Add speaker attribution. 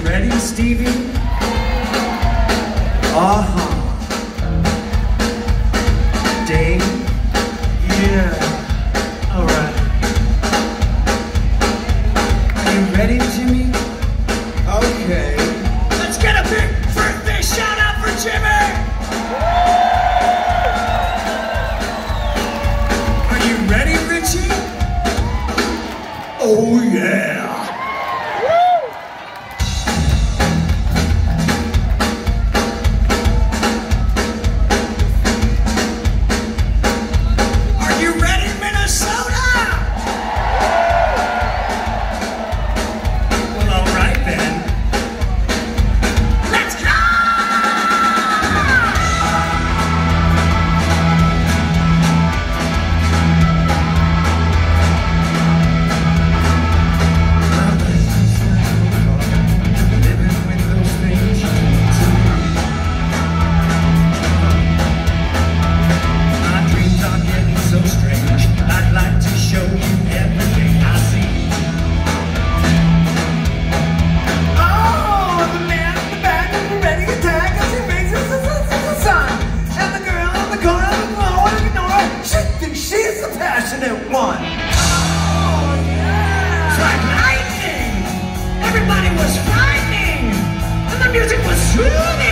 Speaker 1: ready, Stevie? Uh-huh. Dave? Yeah. Alright. Are you ready, Jimmy? Okay. Let's get a big birthday shout out for Jimmy! Are you ready, Richie? Oh yeah! One. Oh, yeah! It's like lightning! Everybody was frightening! And the music was soothing!